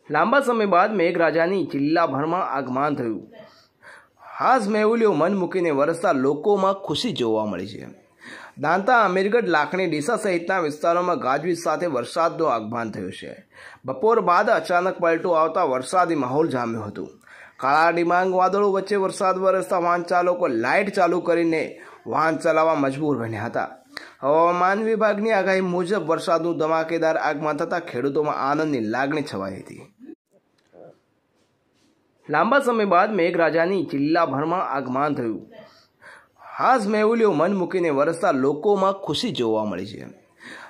લાંબા સમય બાદ મેઘરાજાની જિલ્લાભરમાં આગમન થયું। હાશ મેહુલીઓ મન મૂકીને વરસતા લોકોમાં ખુશી જોવા મળી છે। દાંતા, અમીરગઢ, લાખણી, ડીસા સહિતના વિસ્તારોમાં ગાજવીજ સાથે વરસાદનું આગમન થયું છે। બપોર બાદ અચાનક પલટો આવતા વરસાદી માહોલ જામ્યો હતો। કાળા ડિબાંગ વાદળો વચ્ચે વરસાદ વરસતા વાહન ચાલકો લાઇટ ચાલુ કરીને વાહન ચલાવવા મજબૂર બન્યા હતા। હવામાન વિભાગની આગાહી મુજબ વરસાદનું ધમાકેદાર આગમન થતાં ખેડૂતોમાં આનંદની લાગણી છવાઈ હતી। લાંબા સમય બાદ મેઘરાજાની જિલ્લાભરમાં આગમન થયું। હાશ મેહુલીઓ મન મૂકીને વરસતા લોકોમાં ખુશી જોવા મળી છે।